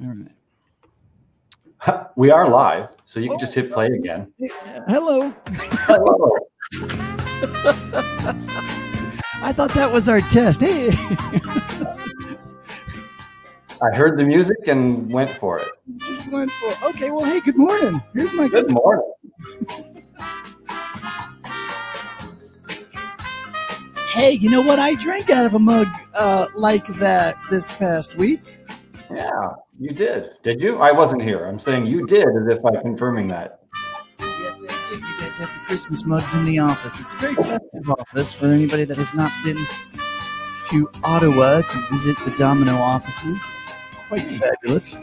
All right. We are live, so you can just hit play again. Hello. Hello. I thought that was our test. Hey. I heard the music and went for it. Just went for it. Okay, well, hey, good morning. Here's my good morning. Hey, you know what? I drank out of a mug like that this past week. Yeah, you did. Did you? I wasn't here. I'm saying you did as if I'm confirming that. Yes, I did. You guys have the Christmas mugs in the office. It's a very festive office for anybody that has not been to Ottawa to visit the dominKnow offices. It's quite fabulous.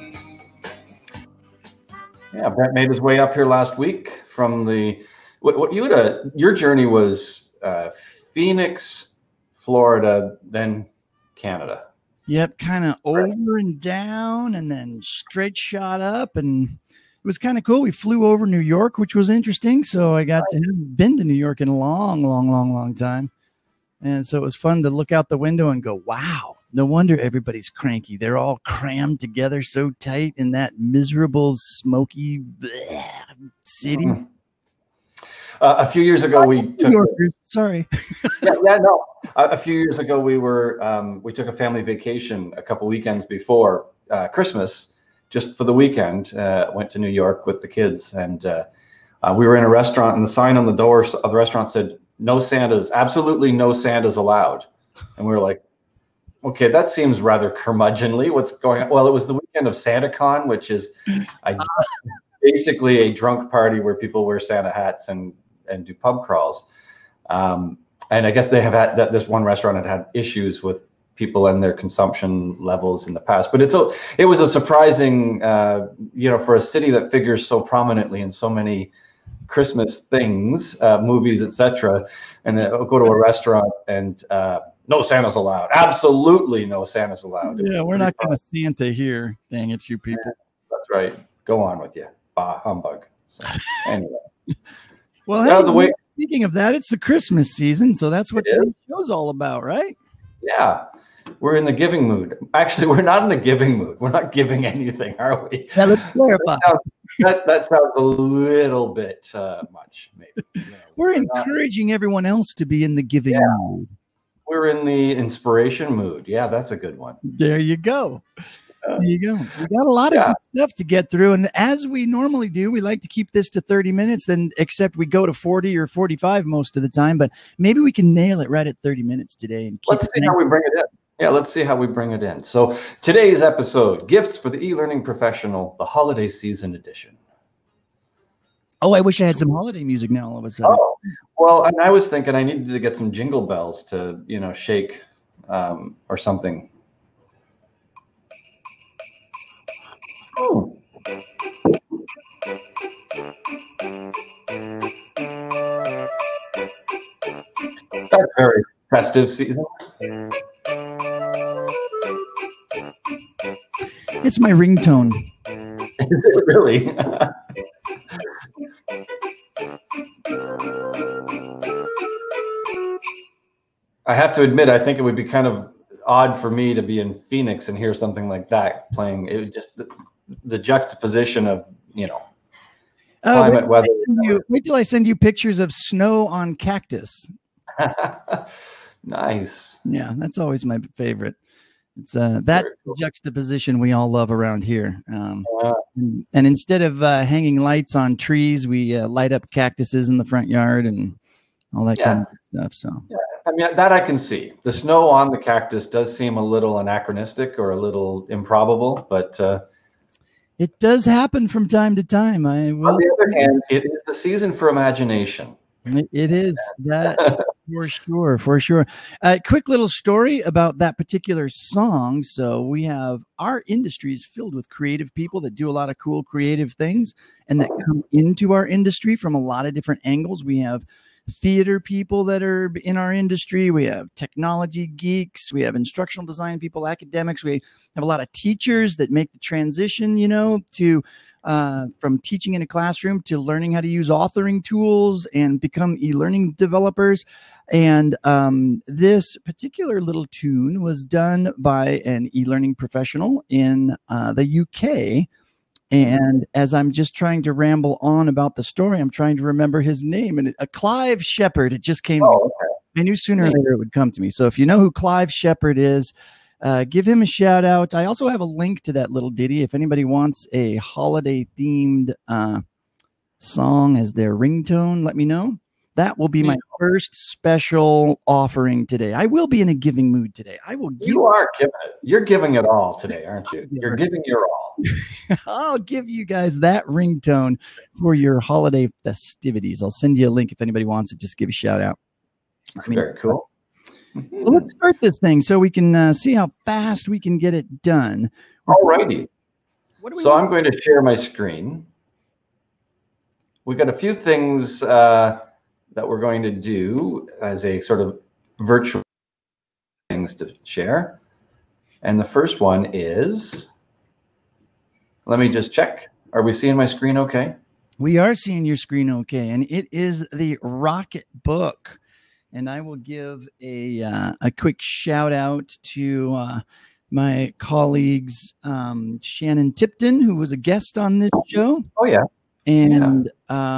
Yeah, Brent made his way up here last week from the your journey was Phoenix, Florida, then Canada. Yep, kind of over and down and then straight shot up, and it was kind of cool. We flew over New York, which was interesting. So I got to have been to New York in a long time. And so it was fun to look out the window and go, wow, no wonder everybody's cranky. They're all crammed together so tight in that miserable, smoky city. Mm-hmm. A few years ago, we took. Sorry. No. A few years ago, we took a family vacation a couple weekends before Christmas, just for the weekend. Went to New York with the kids, and we were in a restaurant, and the sign on the door of the restaurant said, "No Santas, absolutely no Santas allowed." And we were like, "Okay, that seems rather curmudgeonly. What's going on?" Well, it was the weekend of SantaCon, which is basically a drunk party where people wear Santa hats and do pub crawls. And I guess they have had that. This one restaurant had issues with people and their consumption levels in the past. But it was a surprising, for a city that figures so prominently in so many Christmas things, movies, etc. And then go to a restaurant and no Santa's allowed. Absolutely no Santa's allowed. Yeah, we're not going to Santa here. Dang it, you people. That's right. Go on with you. Bah, humbug. So, anyway. Well, hey, speaking of that, it's the Christmas season, so that's what today's show's all about, right? Yeah, we're in the giving mood. Actually, we're not in the giving mood. We're not giving anything, are we? Yeah, let's clarify. That sounds a little bit much, maybe. We're encouraging everyone else to be in the giving mood. We're in the inspiration mood. Yeah, that's a good one. There you go. There you go. We got a lot of good stuff to get through. And as we normally do, we like to keep this to 30 minutes, then except we go to 40 or 45 most of the time. But maybe we can nail it right at 30 minutes today. And let's see how we bring it in. Yeah, let's see how we bring it in. So today's episode, Gifts for the eLearning Professional, the Holiday Season Edition. Oh, I wish I had some holiday music now all of a sudden. Oh, well, and I was thinking I needed to get some jingle bells to, shake or something. Oh. That's very festive season. It's my ringtone. Is it really? I have to admit, I think it would be kind of odd for me to be in Phoenix and hear something like that playing. It would just the juxtaposition of climate, weather. Wait till I send you pictures of snow on cactus. Nice. Yeah, that's always my favorite. It's that's the juxtaposition we all love around here. And instead of hanging lights on trees, we light up cactuses in the front yard and all that kind of stuff. So I mean, that I can see. The snow on the cactus does seem a little anachronistic or a little improbable, but it does happen from time to time. On the other hand, it is the season for imagination. It is that for sure. Quick little story about that particular song. So we have our industry is filled with creative people that do a lot of cool creative things and that come into our industry from a lot of different angles. We have theater people that are in our industry. We have technology geeks. We have instructional design people, academics. We have a lot of teachers that make the transition, to from teaching in a classroom to learning how to use authoring tools and become e-learning developers. And this particular little tune was done by an e-learning professional in the UK. And as I'm just trying to ramble on about the story, I'm trying to remember his name. And Clive Shepherd, it just came to me. I knew sooner or later it would come to me. So if you know who Clive Shepherd is, give him a shout out. I also have a link to that little ditty. If anybody wants a holiday themed song as their ringtone, let me know. That will be my first special offering today. I will be in a giving mood today. I will give. You are giving it. You're giving it all today, aren't you? You're giving your all. I'll give you guys that ringtone for your holiday festivities. I'll send you a link if anybody wants it. Just give a shout out. Very cool. So let's start this thing so we can see how fast we can get it done. All righty. So I'm going to share my screen. We got a few things that we're going to do as a sort of virtual things to share. And the first one is, let me just check. Are we seeing my screen okay? We are seeing your screen okay. And it is the Rocket Book. And I will give a quick shout out to my colleagues, Shannon Tipton, who was a guest on this show. Oh, yeah. And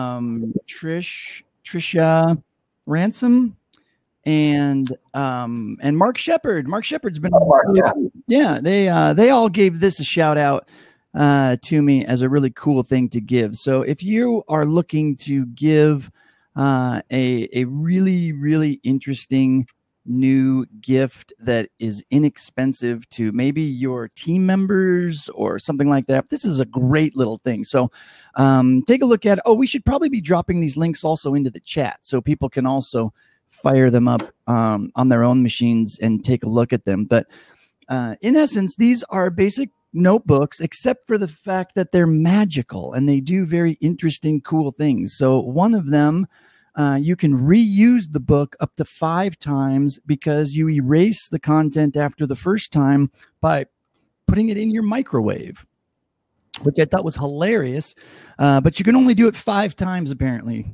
Trisha Ransom and Mark Shepard. Mark Shepard's been they all gave this a shout out to me as a really cool thing to give. So if you are looking to give a really, really interesting new gift that is inexpensive to maybe your team members or something like that, this is a great little thing. So take a look at it. Oh, we should probably be dropping these links also into the chat so people can also fire them up on their own machines and take a look at them. But in essence, these are basic notebooks, except for the fact that they're magical and they do very interesting, cool things. So one of them, you can reuse the book up to 5 times because you erase the content after the first time by putting it in your microwave, which I thought was hilarious. But you can only do it 5 times, apparently.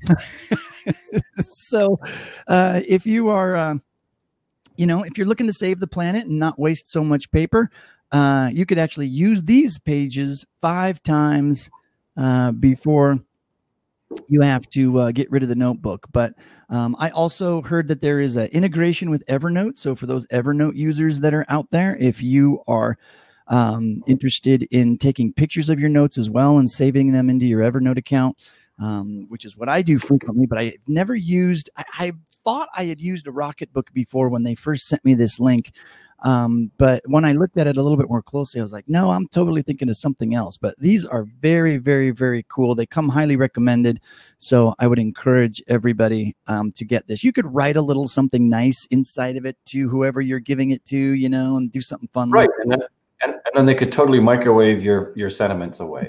So if you are, if you're looking to save the planet and not waste so much paper, you could actually use these pages 5 times before you have to get rid of the notebook. But I also heard that there is an integration with Evernote. So for those Evernote users that are out there, if you are interested in taking pictures of your notes as well and saving them into your Evernote account, which is what I do frequently, but I never used, I thought I had used a Rocket Book before when they first sent me this link. But when I looked at it a little bit more closely, I was like, no, I'm totally thinking of something else. But these are very, very, very cool. They come highly recommended. So I would encourage everybody to get this. You could write a little something nice inside of it to whoever you're giving it to, and do something fun. Right. And then they could totally microwave your sentiments away.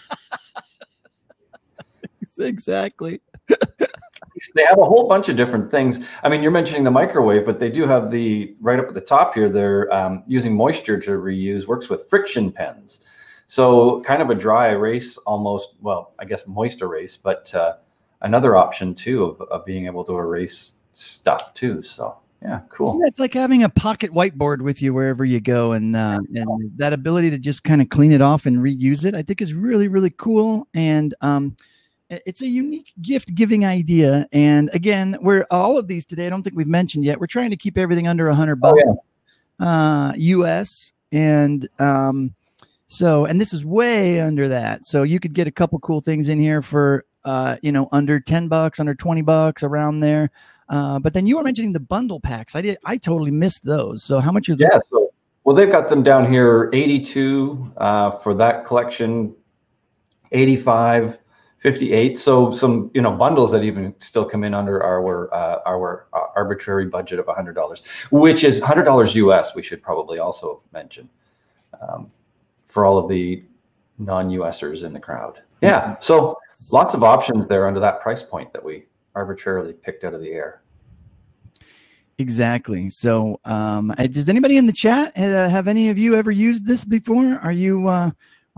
Exactly. They have a whole bunch of different things. I mean, you're mentioning the microwave, but they do have right up at the top here, they're using moisture to reuse, works with friction pens. So kind of a dry erase almost, well, I guess moist erase, but another option too of being able to erase stuff too. So yeah, cool. Yeah, it's like having a pocket whiteboard with you wherever you go, and that ability to just kind of clean it off and reuse it, I think is really, really cool. And it's a unique gift giving idea. And again, we're all of these today, I don't think we've mentioned yet, we're trying to keep everything under $100 US. And and this is way under that. So you could get a couple cool things in here for under $10, under $20, around there. But then you were mentioning the bundle packs. I totally missed those. So how much are they? Yeah, well, they've got them down here, 82 for that collection, 85, 58. So some bundles that even still come in under our arbitrary budget of $100, which is $100 US. We should probably also mention for all of the non-USers in the crowd. Yeah, so lots of options there under that price point that we arbitrarily picked out of the air. Exactly. So does anybody in the chat have any of you ever used this before? Are you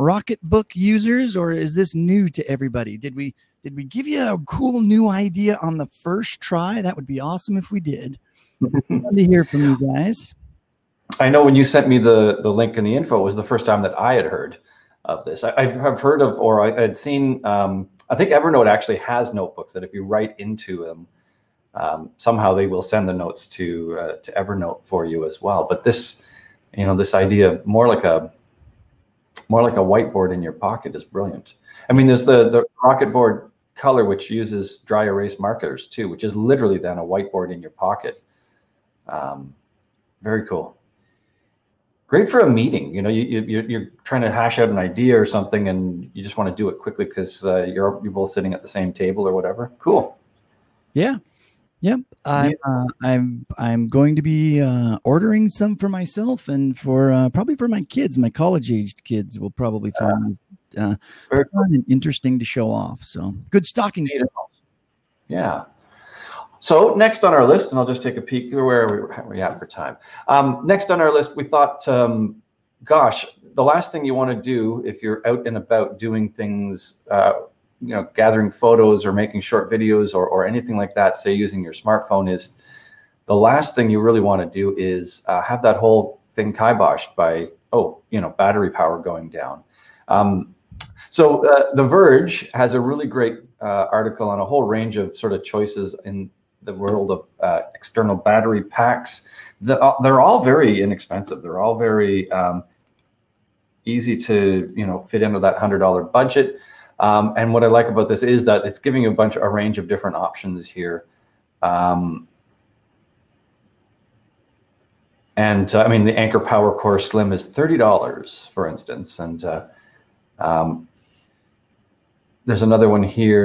Rocketbook users, or is this new to everybody? Did we give you a cool new idea on the first try? That would be awesome if we did. Love to hear from you guys. I know when you sent me the link and the info, it was the first time that I had heard of this. I've heard of, or I had seen, I think Evernote actually has notebooks that if you write into them, somehow they will send the notes to Evernote for you as well. But this, this idea, more like a whiteboard in your pocket, is brilliant. I mean, there's the Rocketboard Color, which uses dry erase markers too, which is literally then a whiteboard in your pocket. Very cool. Great for a meeting. You're trying to hash out an idea or something, and you just want to do it quickly because you're both sitting at the same table or whatever. Cool. Yeah. Yep. I'm going to be ordering some for myself, and for probably for my kids. My college-aged kids will probably find this fun and interesting to show off. So good stocking stuff. Yeah. So next on our list, and I'll just take a peek where are we at for time. Next on our list, we thought, gosh, the last thing you want to do if you're out and about doing things, gathering photos or making short videos or anything like that, say using your smartphone, is the last thing you really want to do is have that whole thing kiboshed by, battery power going down. So The Verge has a really great article on a whole range of sort of choices in the world of external battery packs. They're all very inexpensive. They're all very easy to fit into that $100 budget. And what I like about this is that it's giving you a range of different options here. And I mean, the Anker Power Core Slim is $30, for instance. And there's another one here,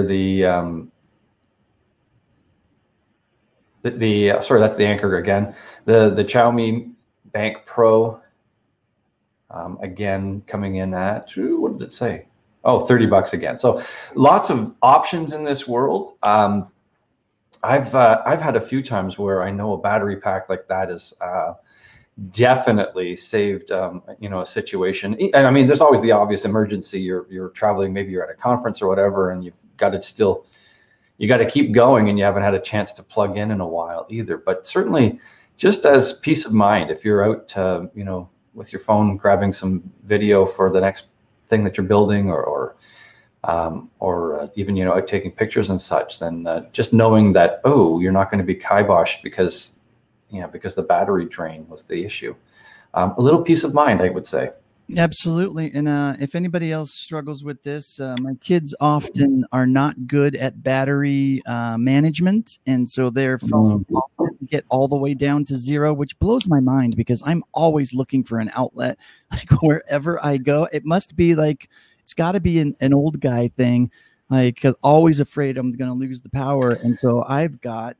sorry, that's the Anker again. The Xiaomi Bank Pro, again, coming in at, what did it say? Oh, $30 again. So lots of options in this world. I've had a few times where I know a battery pack like that is definitely saved a situation. And I mean, there's always the obvious emergency. You're traveling, maybe you're at a conference or whatever, and you've got to keep going, and you haven't had a chance to plug in a while either. But certainly, just as peace of mind, if you're out with your phone grabbing some video for the next thing that you're building, or even out taking pictures and such, then just knowing that you're not going to be kiboshed because the battery drain was the issue. A little peace of mind, I would say. Absolutely. And if anybody else struggles with this, my kids often are not good at battery management, and so their phone often get all the way down to 0, which blows my mind because I'm always looking for an outlet. Like wherever I go, it must be like, it's got to be an old guy thing, like always afraid I'm going to lose the power. And so I've got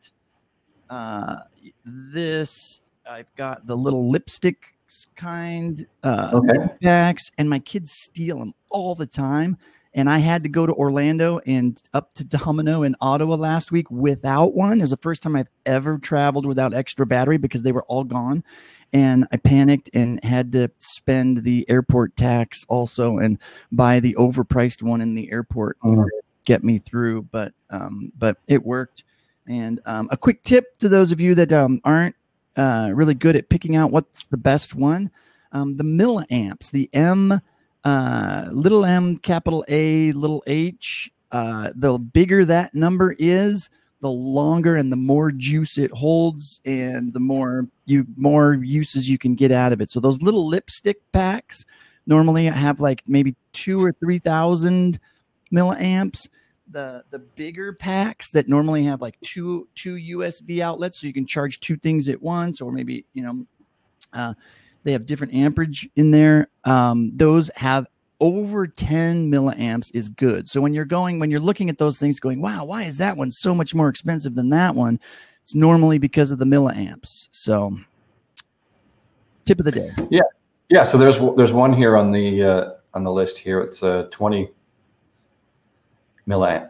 this. I've got the little lipstick kind packs, and my kids steal them all the time. And I had to go to Orlando and up to dominKnow in Ottawa last week without one. It was the first time I've ever traveled without extra battery because they were all gone. And I panicked and had to spend the airport tax also and buy the overpriced one in the airport to get me through. But it worked. And a quick tip to those of you that aren't really good at picking out what's the best one, the milliamps, the M, little m, capital A, little h, the bigger that number is, the longer and the more juice it holds, and the more uses you can get out of it. So those little lipstick packs normally have like maybe 2,000 or 3,000 milliamps. The bigger packs that normally have like two USB outlets, so you can charge 2 things at once, or maybe they have different amperage in there. Those have over 10 milliamps is good. So when you're looking at those things going, wow, why is that one so much more expensive than that one? It's normally because of the milliamps. So tip of the day. Yeah. So there's one here on the list here. It's 20 milliamp,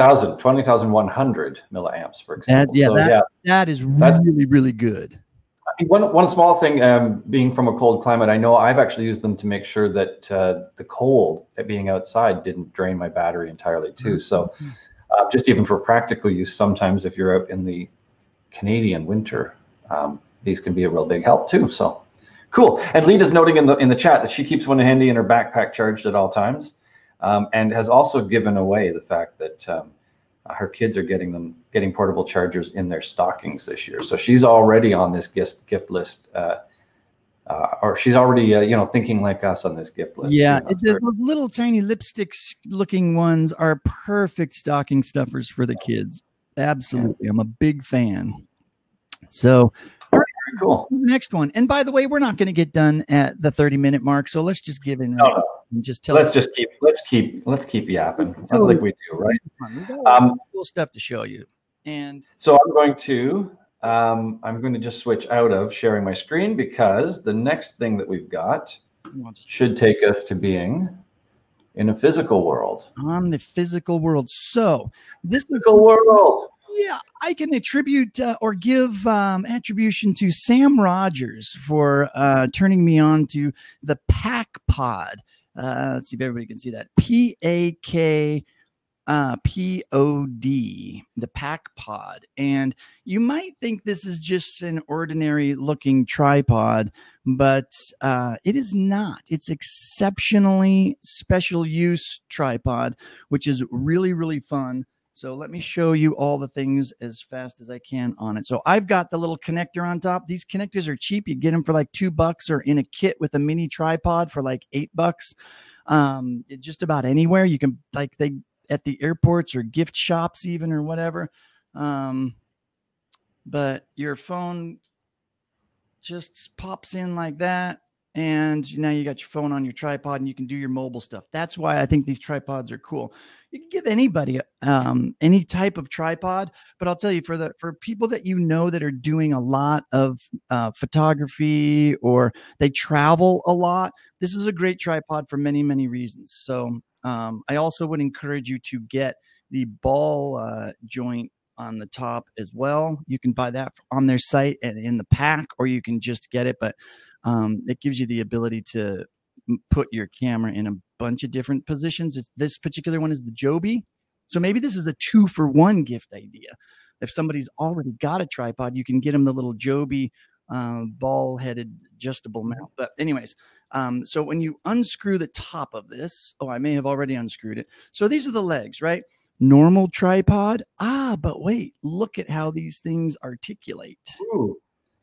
20,100 milliamps, for example. That is really, really good. One small thing, being from a cold climate, I know I've actually used them to make sure that the cold being outside didn't drain my battery entirely too. So just even for practical use, sometimes if you're out in the Canadian winter, these can be a real big help too. So cool. And Lita's noting in the chat that she keeps one handy in her backpack charged at all times, and has also given away the fact that her kids are getting portable chargers in their stockings this year. So she's already on this gift list, or she's already thinking like us on this gift list. Yeah, those little tiny lipsticks looking ones are perfect stocking stuffers for the kids. Absolutely, I'm a big fan. So, all right, cool. Next one. And by the way, we're not going to get done at the 30-minute mark, so let's just give in. And just tell. Let's keep yapping. I think we do, right? Cool stuff to show you. And so I'm going to just switch out of sharing my screen, because the next thing that we've got should take us to being in a physical world. On the physical world. So this physical world. Yeah, I can attribute or give attribution to Sam Rogers for turning me on to the Pack Pod. Let's see if everybody can see that. PAKPOD, the Pack Pod. And you might think this is just an ordinary looking tripod, but it is not. It's exceptionally special use tripod, which is really, really fun. So let me show you all the things as fast as I can on it. So I've got the little connector on top. These connectors are cheap. You get them for like $2 or in a kit with a mini tripod for like $8. Just about anywhere. You can at the airports or gift shops even or whatever. But your phone just pops in like that. And now you got your phone on your tripod and you can do your mobile stuff. That's why I think these tripods are cool. You can give anybody any type of tripod, but I'll tell you, for people that that are doing a lot of photography or they travel a lot, this is a great tripod for many, many reasons. So I also would encourage you to get the ball joint on the top as well. You can buy that on their site and in the pack, or you can just get it. But it gives you the ability to put your camera in a bunch of different positions. This particular one is the Joby. So maybe this is a 2-for-1 gift idea. If somebody's already got a tripod, you can get them the little Joby ball-headed adjustable mount. But anyways, so when you unscrew the top of this, I may have already unscrewed it. So these are the legs, right? Normal tripod. But wait, look at how these things articulate. Ooh.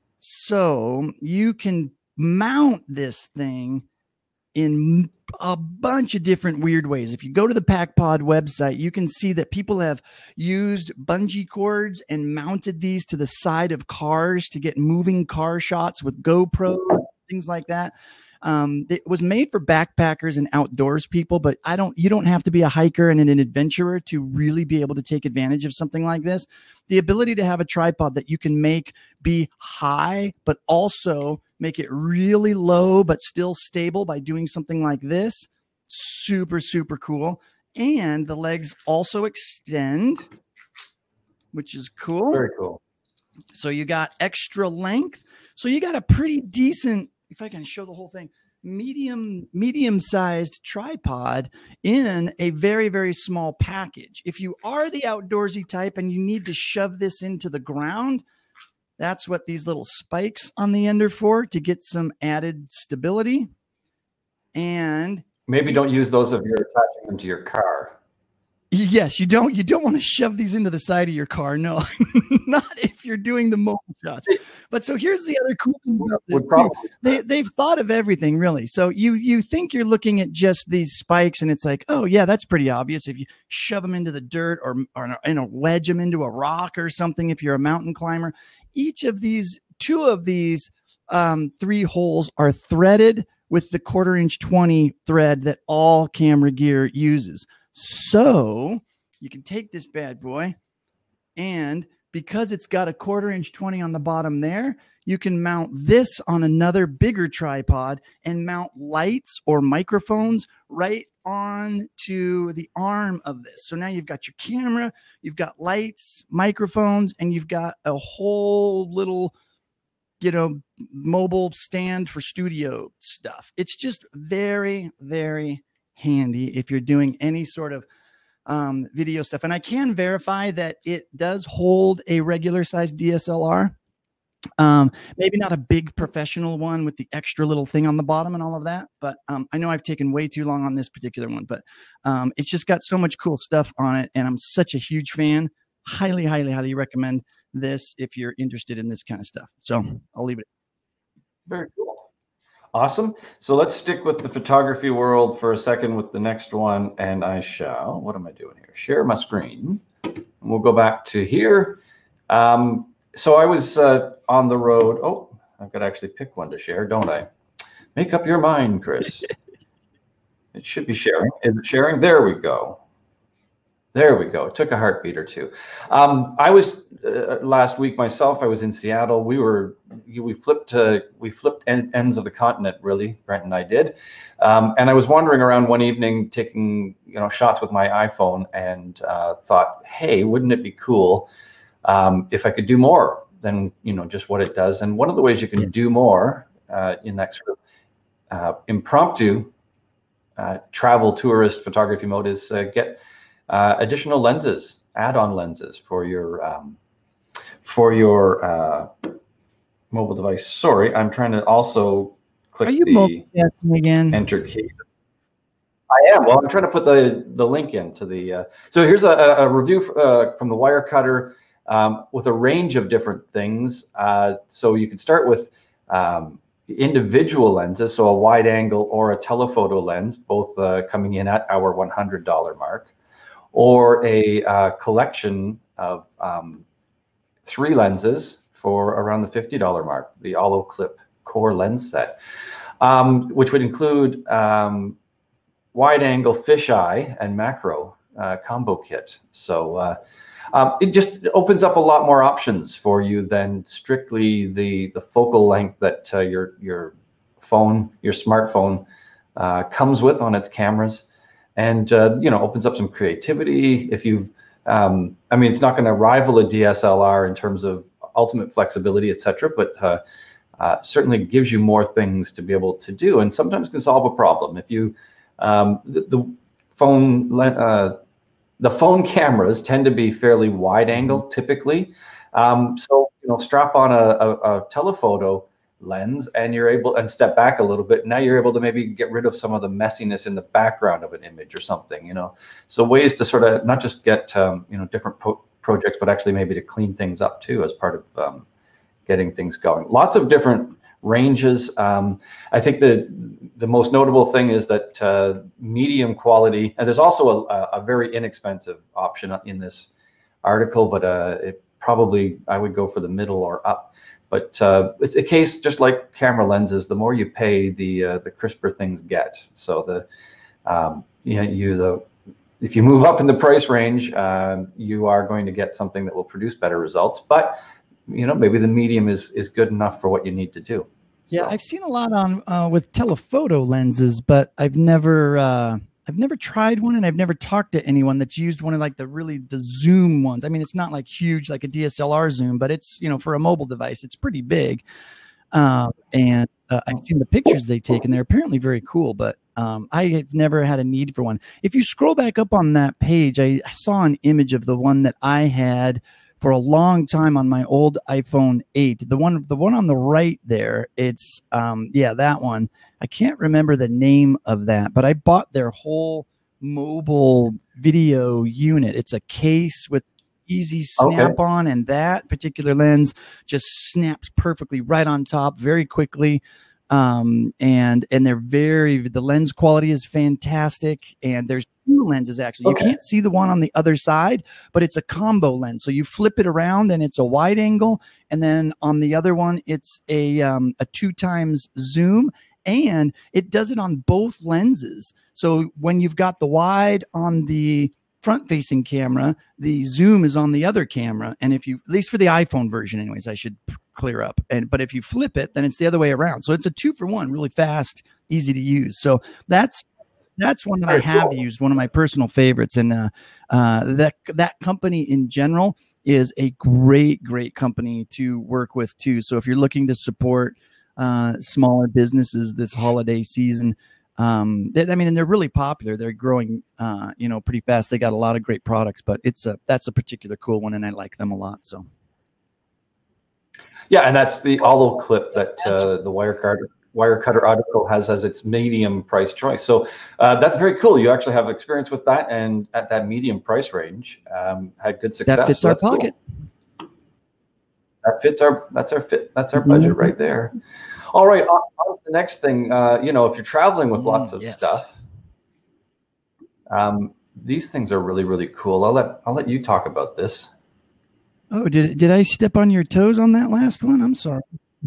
So you can mount this thing in a bunch of different weird ways. If you go to the PackPod website, you can see that people have used bungee cords and mounted these to the side of cars to get moving car shots with GoPro, things like that. It was made for backpackers and outdoors people, but you don't have to be a hiker and an adventurer to really be able to take advantage of something like this. The ability to have a tripod that you can make be high, but also make it really low, but still stable by doing something like this. Super, super cool. And the legs also extend, which is cool. Very cool. So you got extra length. So you got a pretty decent, if I can show the whole thing, medium-sized tripod in a very, very small package. If you are the outdoorsy type and you need to shove this into the ground, that's what these little spikes on the end are for, to get some added stability. And maybe don't use those if you're attaching them to your car. Yes, you don't want to shove these into the side of your car. No, not if you're doing the mobile shots. But so here's the other cool thing about this. They've thought of everything, really. So you think you're looking at just these spikes and it's like, oh yeah, that's pretty obvious. If you shove them into the dirt or wedge them into a rock or something, if you're a mountain climber, two of these 3 holes are threaded with the 1/4" 20 thread that all camera gear uses. So you can take this bad boy, and because it's got a 1/4" 20 on the bottom there, you can mount this on another bigger tripod and mount lights or microphones right on to the arm of this. So now you've got your camera, you've got lights, microphones, and you've got a whole little mobile stand for studio stuff. It's just very, very handy if you're doing any sort of video stuff. And I can verify that it does hold a regular size DSLR. Maybe not a big professional one with the extra little thing on the bottom and all of that, but I know I've taken way too long on this particular one, but it's just got so much cool stuff on it, and I'm such a huge fan. Highly, highly, highly recommend this if you're interested in this kind of stuff. So I'll leave it. Very cool. Awesome. So let's stick with the photography world for a second with the next one, and I shall, what am I doing here? Share my screen. And we'll go back to here. So I was on the road. Oh, I've got to actually pick one to share, don't I? Make up your mind, Chris. It should be sharing. Is it sharing? There we go. There we go. It took a heartbeat or two. I was last week myself. I was in Seattle. We flipped ends of the continent, really. Brent and I did. And I was wandering around one evening, taking shots with my iPhone, and thought, hey, wouldn't it be cool if I could do more than just what it does? And one of the ways you can do more in that sort of impromptu travel tourist photography mode is get additional lenses, add-on lenses for your mobile device. Sorry, I'm trying to also click the again? Enter key. I am. Well, I'm trying to put the link into the. So here's a review from the Wirecutter with a range of different things. So you can start with individual lenses, so a wide angle or a telephoto lens, both coming in at our $100 mark, or a collection of 3 lenses for around the $50 mark, the Clip Core lens set, which would include wide angle, fisheye, and macro combo kit. So it just opens up a lot more options for you than strictly the focal length that your smartphone comes with on its cameras. And opens up some creativity. If you've, it's not going to rival a DSLR in terms of ultimate flexibility, etc., but certainly gives you more things to be able to do, and sometimes can solve a problem. If you, the phone cameras tend to be fairly wide angle typically, so strap on a telephoto lens and you're able, and step back a little bit, now you're able to maybe get rid of some of the messiness in the background of an image or something, so ways to sort of not just get different projects, but actually maybe to clean things up too as part of getting things going. Lots of different ranges. I think the most notable thing is that medium quality, and there's also a very inexpensive option in this article, but it probably, I would go for the middle or up. But it's a case just like camera lenses. The more you pay, the crisper things get. So if you move up in the price range, you are going to get something that will produce better results. But maybe the medium is good enough for what you need to do. Yeah, so I've seen a lot on with telephoto lenses, but I've never tried one, and I've never talked to anyone that's used one of like the zoom ones. I mean, it's not like huge like a DSLR zoom, but it's for a mobile device, it's pretty big. And I've seen the pictures they take, and they're apparently very cool. But I have never had a need for one. If you scroll back up on that page, I saw an image of the one that I had for a long time on my old iPhone 8. The one on the right there, it's that one. I can't remember the name of that, but I bought their whole mobile video unit. It's a case with easy snap on, and that particular lens just snaps perfectly right on top very quickly. And the lens quality is fantastic, and there's 2 lenses actually. You can't see the one on the other side, but it's a combo lens. So you flip it around and it's a wide angle, and then on the other one it's a 2x zoom, and it does it on both lenses. So when you've got the wide on the front facing camera, the zoom is on the other camera. And if you, at least for the iPhone version anyways, I should clear up, but if you flip it, then it's the other way around. So it's a 2-for-1, really fast, easy to use. So that's one that I have used, one of my personal favorites. And that company in general is a great company to work with too. So if you're looking to support smaller businesses this holiday season, and they're really popular. They're growing, pretty fast. They got a lot of great products, but that's a particular cool one, and I like them a lot. So. Yeah, and that's the Allo clip that the Wirecutter article has as its medium price choice. So that's very cool. You actually have experience with that, and at that medium price range, had good success. That fits our pocket. Cool. That's our budget right there. All right, on to the next thing. If you're traveling with lots of stuff, these things are really, really cool. I'll let you talk about this. Oh, did I step on your toes on that last one? I'm sorry.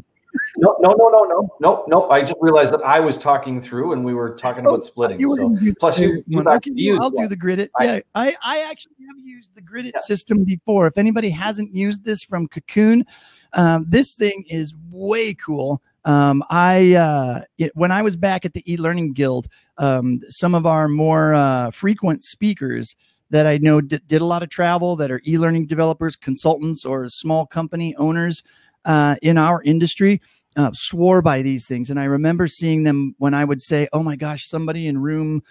No. I just realized that I was talking through, and we were talking about splitting. So plus I'll do the Grid-It. Yeah, I actually have used the Grid-It system before. If anybody hasn't used this from Cocoon, this thing is way cool. When I was back at the eLearning Guild, some of our more frequent speakers that I know did a lot of travel, that are e-learning developers, consultants, or small company owners in our industry, swore by these things. And I remember seeing them when I would say, oh my gosh, somebody in room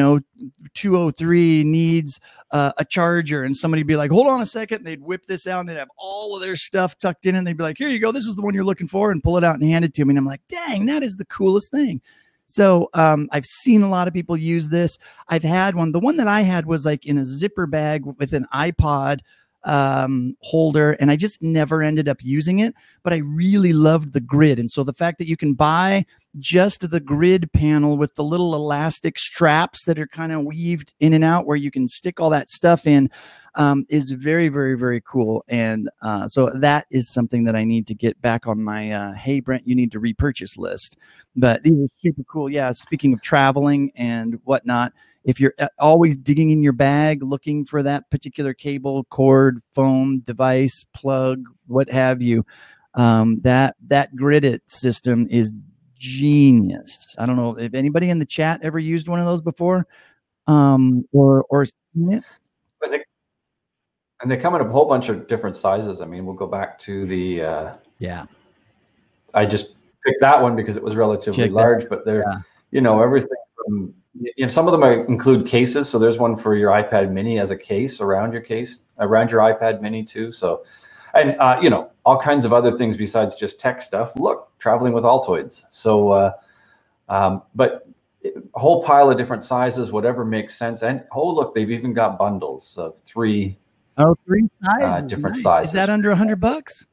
203 needs a charger, and somebody'd be like, hold on a second, and they'd whip this out and they'd have all of their stuff tucked in, and they'd be like, here you go, this is the one you're looking for, and pull it out and hand it to me. And I'm like, dang, that is the coolest thing. So I've seen a lot of people use this. I've had one. The one that I had was like in a zipper bag with an iPod holder, and I just never ended up using it, but I really loved the Grid. And so the fact that you can buy just the Grid panel with the little elastic straps that are kind of weaved in and out where you can stick all that stuff in is very, very, very cool. And so that is something that I need to get back on my hey Brent, you need to repurchase list. But these are super cool. Yeah, speaking of traveling and whatnot, if you're always digging in your bag looking for that particular cable, cord, phone, device, plug, what have you, that Grid-It system is genius. I don't know if anybody in the chat ever used one of those before, or seen it. I think, and they come in a whole bunch of different sizes. I mean, we'll go back to the I just picked that one because it was relatively large, but they're everything from, some of them include cases. So there's one for your iPad mini as a case around your iPad mini too. So, and all kinds of other things besides just tech stuff. Look, traveling with Altoids. So, but a whole pile of different sizes, whatever makes sense. And look, they've even got bundles of three sizes, different sizes. Is that under $100?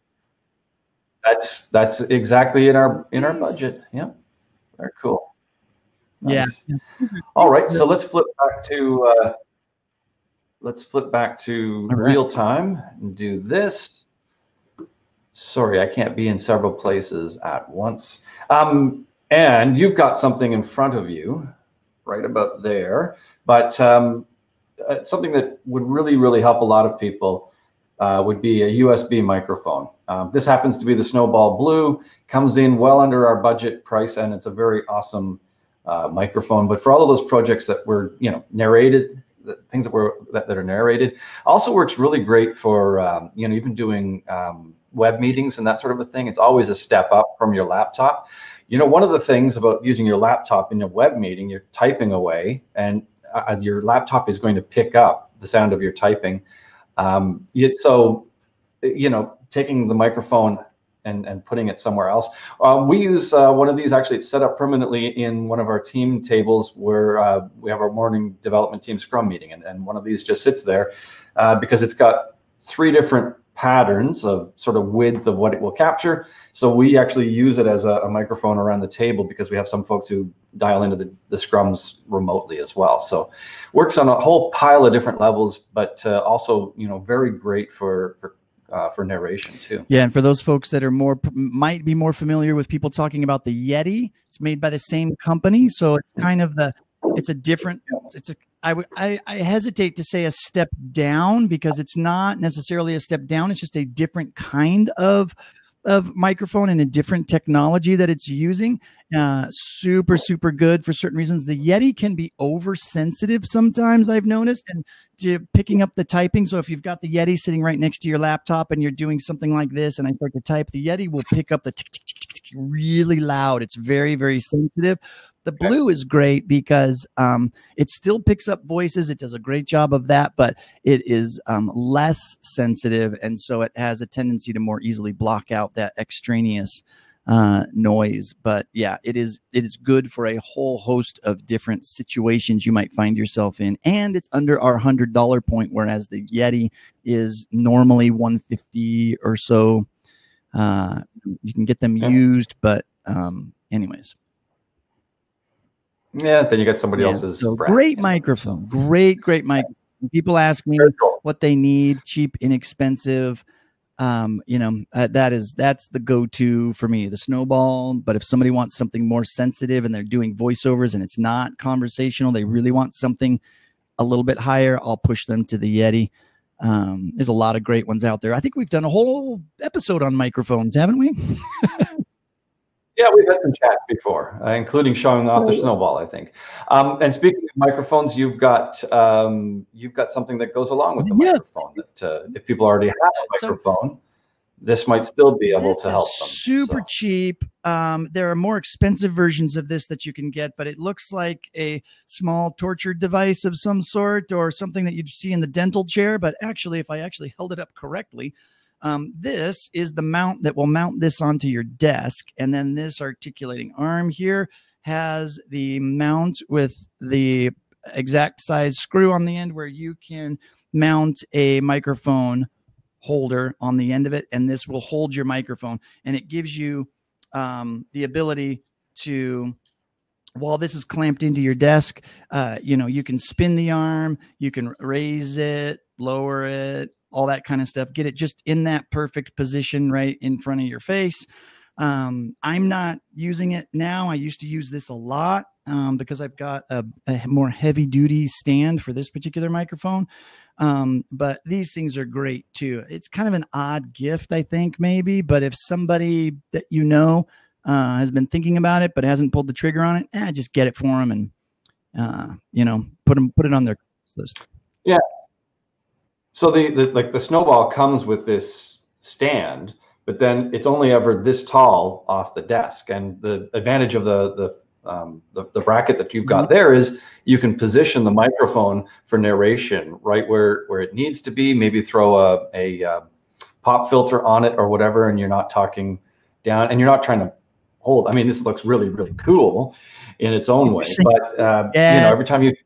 That's exactly in our budget. Yeah, very cool. Nice. Yeah. All right, so let's flip back to real time and do this. Sorry, I can't be in several places at once. And you've got something in front of you, right about there. But something that would really, really help a lot of people would be a USB microphone. This happens to be the Snowball Blue, comes in well under our budget price, and it's a very awesome microphone. But for all of those projects that were narrated, the things that are narrated, also works really great for even doing web meetings and that sort of a thing. It's always a step up from your laptop. One of the things about using your laptop in a web meeting, you're typing away, and your laptop is going to pick up the sound of your typing. So taking the microphone and putting it somewhere else. We use one of these. Actually, it's set up permanently in one of our team tables where we have our morning development team scrum meeting, and one of these just sits there because it's got 3 different patterns of sort of width of what it will capture. So we actually use it as a microphone around the table because we have some folks who dial into the scrums remotely as well. So works on a whole pile of different levels, but also very great for narration too. Yeah, and for those folks that are might be more familiar with people talking about the Yeti, it's made by the same company, so it's kind of I hesitate to say a step down because it's not necessarily a step down. It's just a different kind of of microphone and a different technology that it's using. Super, super good for certain reasons. The Yeti can be oversensitive sometimes, I've noticed, and picking up the typing. So if you've got the Yeti sitting right next to your laptop and you're doing something like this and I start to type, the Yeti will pick up the tick, tick, tick, tick, tick really loud. It's very, very sensitive. The Blue is great because it still picks up voices. It does a great job of that, but it is less sensitive, and so it has a tendency to more easily block out that extraneous noise. But yeah, it is good for a whole host of different situations you might find yourself in, and it's under our $100 point, whereas the Yeti is normally $150 or so. You can get them used, but anyways. Yeah, then you get somebody else's. So great microphone, great microphone. People ask me what they need, cheap, inexpensive. That's the go-to for me, the Snowball. But if somebody wants something more sensitive and they're doing voiceovers and it's not conversational, they really want something a little bit higher, I'll push them to the Yeti. There's a lot of great ones out there. I think we've done a whole episode on microphones, haven't we? Yeah, we've had some chats before, including showing off the Snowball, I think. And speaking of microphones, you've got something that goes along with the microphone. That if people already have a microphone, this might still be able to help them. Super cheap. There are more expensive versions of this that you can get, but it looks like a small torture device of some sort or something that you'd see in the dental chair. But actually, if I actually held it up correctly, this is the mount that will mount this onto your desk. And then this articulating arm here has the mount with the exact size screw on the end where you can mount a microphone holder on the end of it. And this will hold your microphone. And it gives you the ability to, while this is clamped into your desk, you can spin the arm, you can raise it, lower it, all that kind of stuff. Get it just in that perfect position right in front of your face. I'm not using it now. I used to use this a lot because I've got a more heavy duty stand for this particular microphone. But these things are great too. It's kind of an odd gift, I think, maybe, but if somebody that has been thinking about it, but hasn't pulled the trigger on it, just get it for them and, put it on their list. Yeah. So the Snowball comes with this stand, but then it's only ever this tall off the desk. And the advantage of the bracket that you've got there is you can position the microphone for narration right where it needs to be. Maybe throw a pop filter on it or whatever, and you're not talking down, and you're not trying to hold. I mean, this looks really, really cool in its own way. But every time you.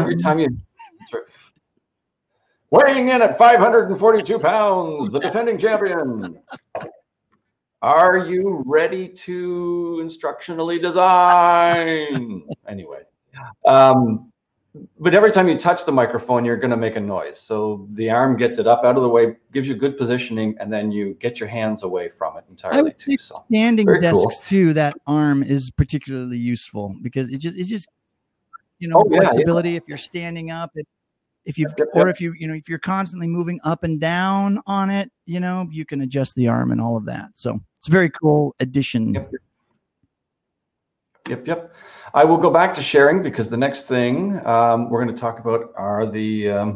Weighing in at 542 pounds, the defending champion. Are you ready to instructionally design? Anyway, but every time you touch the microphone, you're going to make a noise. So the arm gets it up out of the way, gives you good positioning, and then you get your hands away from it entirely too. So standing desks too, that arm is particularly useful because it's just flexibility. If you're standing up, if you're constantly moving up and down on it, you can adjust the arm and all of that. So it's a very cool addition. Yep. I will go back to sharing because the next thing we're going to talk about are the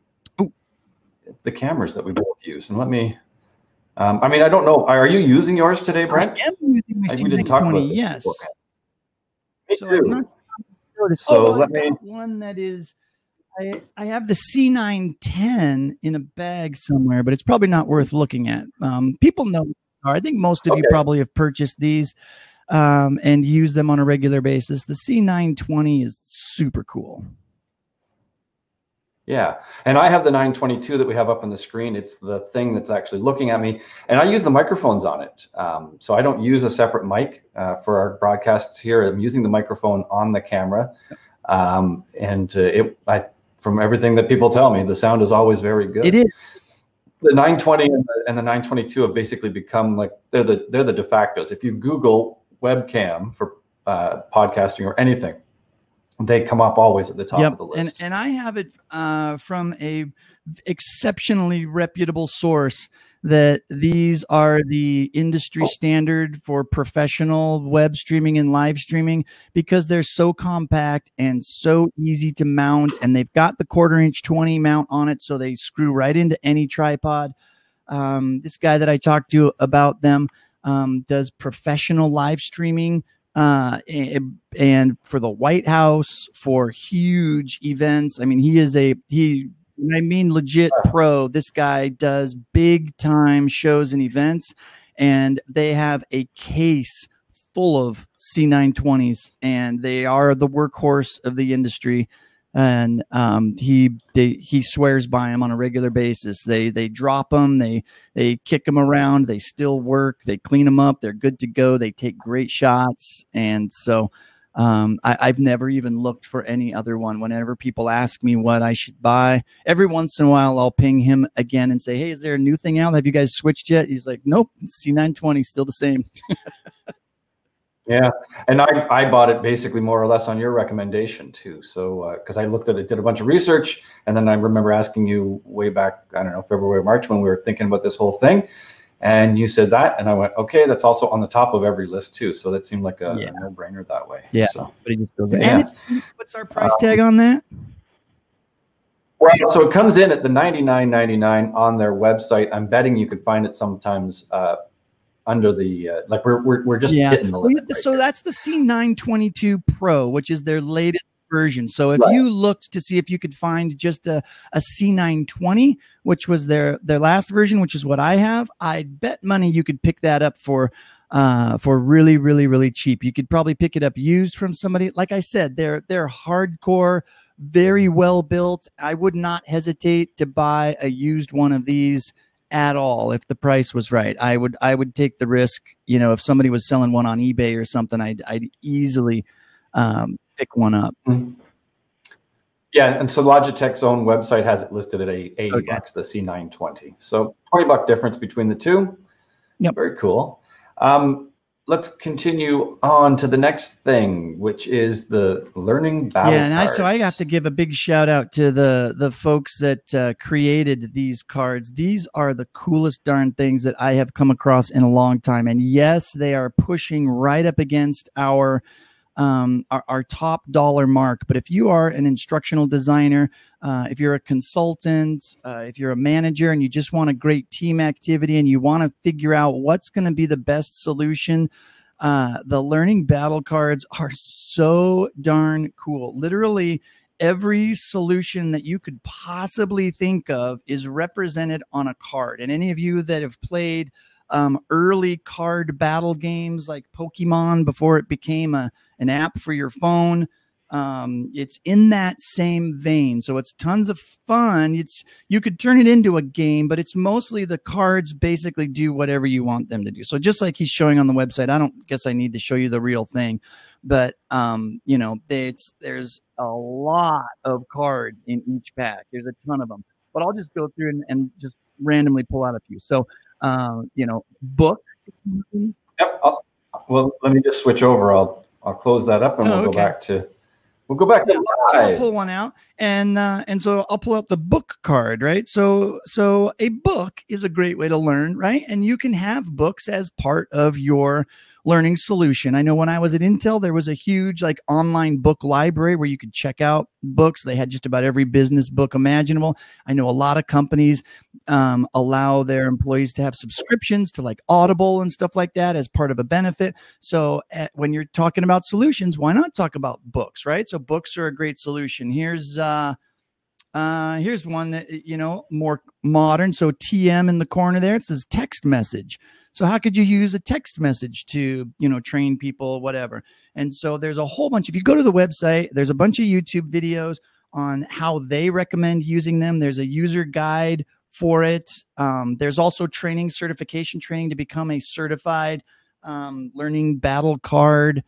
cameras that we both use. And let me, I don't know. Are you using yours today, Brent? I am using my C920, yes. Me so too. I'm not sure. So let me. One that is. I have the C910 in a bag somewhere, but it's probably not worth looking at. People know. I think most of you probably have purchased these and use them on a regular basis. The C920 is super cool. Yeah, and I have the 922 that we have up on the screen. It's the thing that's actually looking at me, and I use the microphones on it. So I don't use a separate mic for our broadcasts here. I'm using the microphone on the camera, from everything that people tell me, the sound is always very good. It is. The 920 and the 922 have basically become like they're the de factos. If you Google webcam for podcasting or anything, they come up always at the top of the list. And I have it from a exceptionally reputable source that these are the industry standard for professional web streaming and live streaming because they're so compact and so easy to mount, and they've got the 1/4" 20 mount on it, so they screw right into any tripod. This guy that I talked to about them does professional live streaming and for the White House, for huge events. I mean, I mean, legit pro. This guy does big time shows and events, and they have a case full of C920s, and they are the workhorse of the industry. And he swears by them on a regular basis. They drop them, they kick them around, they still work, they clean them up, they're good to go, they take great shots. And so I've never even looked for any other one. Whenever people ask me what I should buy, every once in a while I'll ping him again and say, hey, is there a new thing out? Have you guys switched yet? He's like, nope, C920 still the same. Yeah, and I bought it basically more or less on your recommendation too. So because I looked at it, did a bunch of research, and then I remember asking you way back, I don't know, February, March, when we were thinking about this whole thing, and you said that, and I went, okay, that's also on the top of every list too. So that seemed like a no-brainer that way. Yeah. So, but he just goes, and what's our price tag on that? Well, so it comes in at the $99.99 on their website. I'm betting you could find it sometimes under the like we're just hitting the limit. So right, that's the C922 Pro, which is their latest version. So if you looked to see if you could find just a C920, which was their last version, which is what I have, I'd bet money you could pick that up for really, really, really cheap. You could probably pick it up used from somebody. Like I said, they're hardcore, very well built. I would not hesitate to buy a used one of these at all if the price was right. I would take the risk. You know, if somebody was selling one on eBay or something, I'd easily pick one up. Mm-hmm. Yeah, and so Logitech's own website has it listed at $80 bucks, the C920. So $20 difference between the two. Yep. Very cool. Let's continue on to the next thing, which is the learning battle cards. So I have to give a big shout out to the folks that created these cards. These are the coolest darn things that I have come across in a long time. And yes, they are pushing right up against our top dollar mark. But if you are an instructional designer, if you're a consultant, if you're a manager and you just want a great team activity and you want to figure out what's going to be the best solution, the learning battle cards are so darn cool. Literally every solution that you could possibly think of is represented on a card. And any of you that have played early card battle games like Pokemon before it became an app for your phone, it's in that same vein. So it's tons of fun. You could turn it into a game, but it's mostly the cards basically do whatever you want them to do. So just like he's showing on the website, I don't guess I need to show you the real thing, but you know, there's a lot of cards in each pack. There's a ton of them, but I'll just go through and just randomly pull out a few. So you know, book. Yep. Well, let me just switch over. I'll close that up and we'll go back to live. So I'll pull one out, and so I'll pull out the book card, right? So a book is a great way to learn, right? And you can have books as part of your learning solution. I know when I was at Intel, there was a huge like online book library where you could check out books. They had just about every business book imaginable. I know a lot of companies allow their employees to have subscriptions to like Audible and stuff like that as part of a benefit. So when you're talking about solutions, why not talk about books, right? So books are a great solution. Here's one that, you know, more modern. So TM in the corner there, it says text message. So how could you use a text message to, you know, train people, whatever? And so there's a whole bunch. If you go to the website, there's a bunch of YouTube videos on how they recommend using them. There's a user guide for it. There's also certification training to become a certified learning battle card,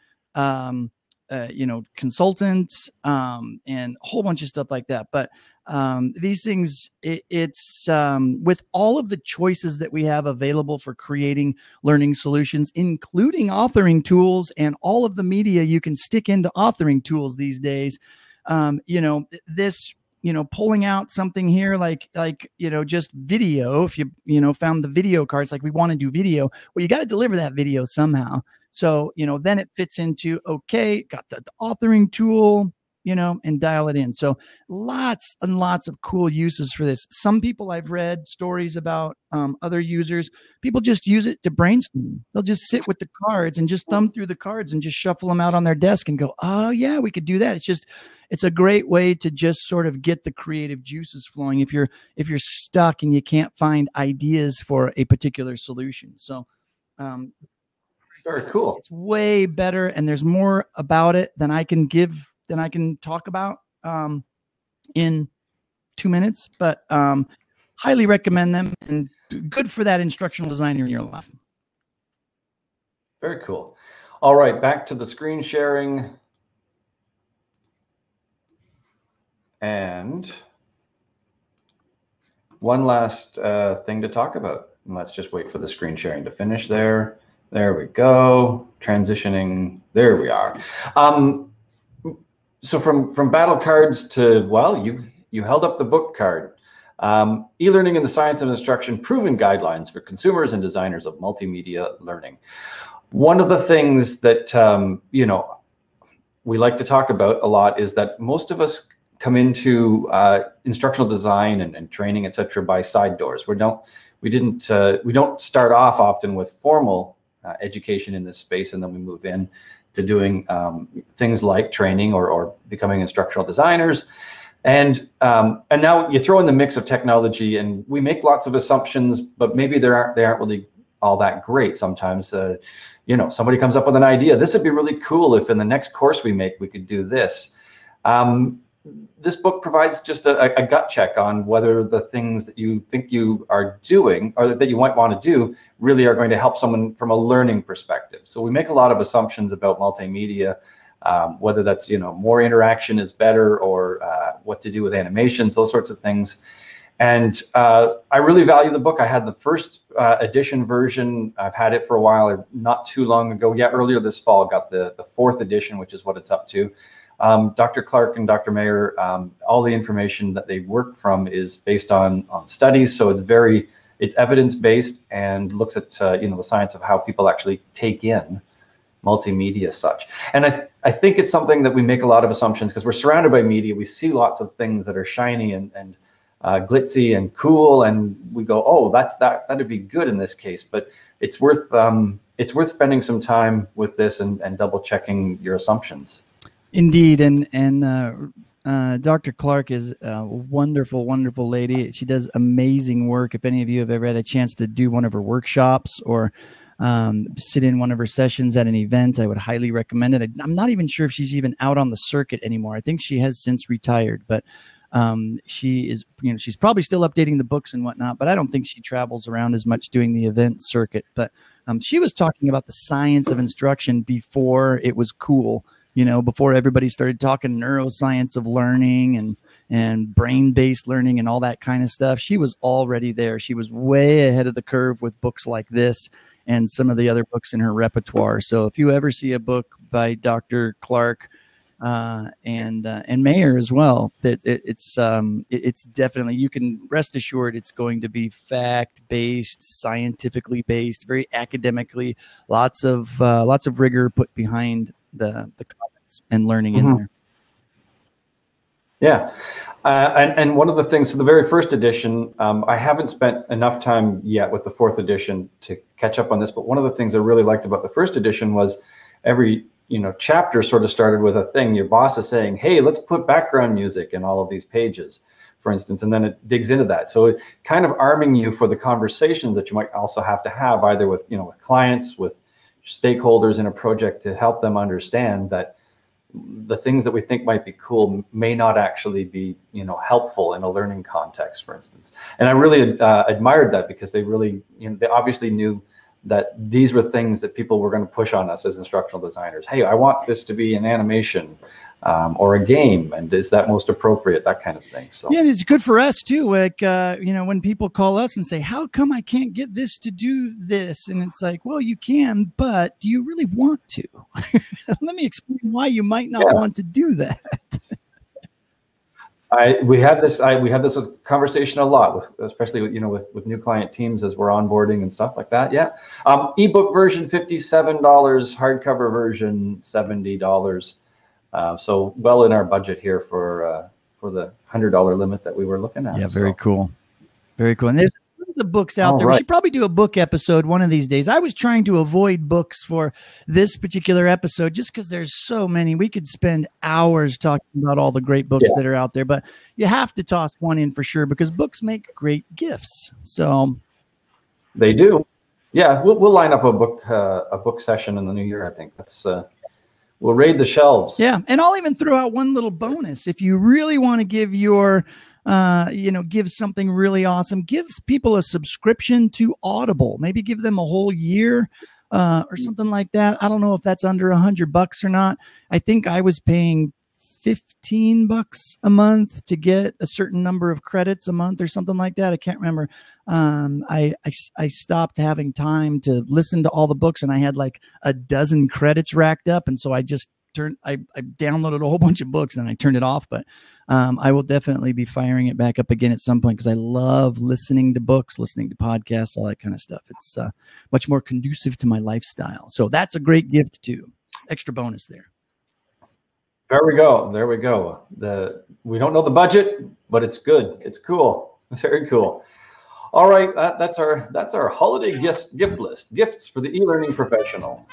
you know, consultant, and a whole bunch of stuff like that. But these things, it's with all of the choices that we have available for creating learning solutions, including authoring tools and all of the media you can stick into authoring tools these days. You know, this pulling out something here, like, just video. If you found the video cards, like we want to do video, well, you got to deliver that video somehow. So, then it fits into, okay, got the authoring tool, and dial it in. So lots and lots of cool uses for this. Some people, I've read stories about other users, people just use it to brainstorm. They'll just sit with the cards and just thumb through the cards and just shuffle them out on their desk and go, oh yeah, we could do that. It's a great way to just sort of get the creative juices flowing if you're stuck and you can't find ideas for a particular solution. So very cool. It's way better, and there's more about it than I can talk about in 2 minutes, but highly recommend them, and good for that instructional designer in your life. Very cool. All right, back to the screen sharing. And one last thing to talk about. And let's just wait for the screen sharing to finish there. There we go. Transitioning. There we are. So from battle cards to, well, you held up the book card. E-Learning and the Science of Instruction, Proven Guidelines for Consumers and Designers of Multimedia Learning. One of the things that, we like to talk about a lot is that most of us come into instructional design and training, et cetera, by side doors. We don't start off often with formal education in this space, and then we move in to doing things like training or becoming instructional designers. And now you throw in the mix of technology, and we make lots of assumptions, but maybe they aren't really all that great sometimes. Somebody comes up with an idea. This would be really cool if in the next course we make, we could do this. This book provides just a gut check on whether the things that you think you are doing or that you might want to do really are going to help someone from a learning perspective. So we make a lot of assumptions about multimedia, whether that's, more interaction is better, or what to do with animations, those sorts of things. And I really value the book. I had the first edition version. I've had it for a while, not too long ago. Yeah, earlier this fall, got the fourth edition, which is what it's up to. Dr. Clark and Dr. Mayer, all the information that they work from is based on studies. So it's evidence-based and looks at, the science of how people actually take in multimedia as such. And I think it's something that we make a lot of assumptions because we're surrounded by media. We see lots of things that are shiny and glitzy and cool, and we go, oh, that'd be good in this case. But it's worth spending some time with this and double checking your assumptions. Indeed, and Dr. Clark is a wonderful, wonderful lady. She does amazing work. If any of you have ever had a chance to do one of her workshops or sit in one of her sessions at an event, I would highly recommend it. I'm not even sure if she's even out on the circuit anymore. I think she has since retired, but she is, she's probably still updating the books and whatnot, but I don't think she travels around as much doing the event circuit. But she was talking about the science of instruction before it was cool. Before everybody started talking neuroscience of learning and brain-based learning and all that kind of stuff, she was already there. She was way ahead of the curve with books like this and some of the other books in her repertoire. So if you ever see a book by Dr. Clark and Mayer as well, that it's definitely, you can rest assured it's going to be fact-based, scientifically based, very academically, lots of rigor put behind the comments and learning in there. Yeah. And one of the things, so the very first edition, I haven't spent enough time yet with the fourth edition to catch up on this, but one of the things I really liked about the first edition was every chapter sort of started with a thing. Your boss is saying, hey, let's put background music in all of these pages, for instance, and then it digs into that. So it kind of arming you for the conversations that you might also have to have either with, with clients, with stakeholders in a project, to help them understand that the things that we think might be cool may not actually be, helpful in a learning context, for instance. And I really admired that because they really, they obviously knew that these were things that people were going to push on us as instructional designers. Hey, I want this to be an animation or a game, and is that most appropriate, that kind of thing. So yeah, it's good for us too. Like, when people call us and say, how come I can't get this to do this? And it's like, well, you can, but do you really want to? Let me explain why you might not want to do that. We have this conversation a lot with, especially with new client teams as we're onboarding and stuff like that. Yeah. Ebook version $57, hardcover version $70. So well in our budget here for the $100 limit that we were looking at. Yeah, very cool. Very cool. And there's tons of books out there. Right. We should probably do a book episode one of these days. I was trying to avoid books for this particular episode just because there's so many. We could spend hours talking about all the great books that are out there, but you have to toss one in for sure because books make great gifts. So they do. Yeah, we'll line up a book session in the new year. I think that's we'll raid the shelves. Yeah, and I'll even throw out one little bonus if you really want to give your give something really awesome. Give people a subscription to Audible. Maybe give them a whole year or something like that. I don't know if that's under $100 or not. I think I was paying $15 a month to get a certain number of credits a month or something like that. I can't remember. I stopped having time to listen to all the books, and I had like a dozen credits racked up, and so I just I downloaded a whole bunch of books and I turned it off, but I will definitely be firing it back up again at some point because I love listening to books, listening to podcasts, all that kind of stuff. It's much more conducive to my lifestyle. So that's a great gift too. Extra bonus there. There we go. There we go. We don't know the budget, but it's good. It's cool. Very cool. All right, that's our holiday gift list. Gifts for the e-learning professional.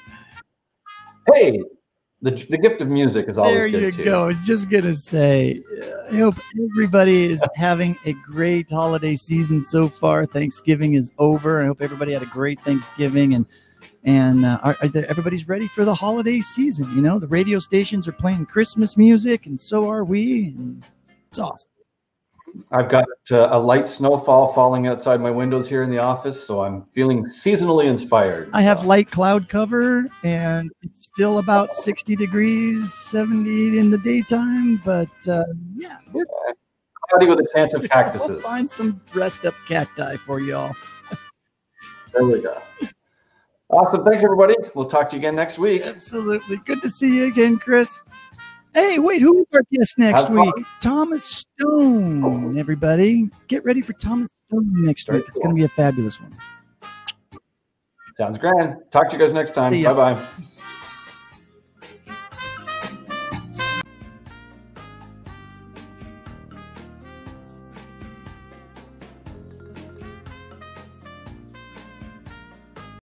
Hey. The gift of music is always good too. There you go. I was just going to say, I hope everybody is having a great holiday season so far. Thanksgiving is over. I hope everybody had a great Thanksgiving and everybody's ready for the holiday season. You know, the radio stations are playing Christmas music and so are we. And it's awesome. I've got a light snowfall falling outside my windows here in the office, so I'm feeling seasonally inspired. I have light cloud cover, and it's still about 60 degrees, 70 in the daytime, but yeah. Cloudy with a chance of cactuses. We'll find some dressed up cacti for y'all. There we go. Awesome. Thanks, everybody. We'll talk to you again next week. Absolutely. Good to see you again, Chris. Hey, wait, who's our guest next week? Thomas Stone, everybody. Get ready for Thomas Stone next week. It's going to be a fabulous one. Sounds grand. Talk to you guys next time. Bye-bye.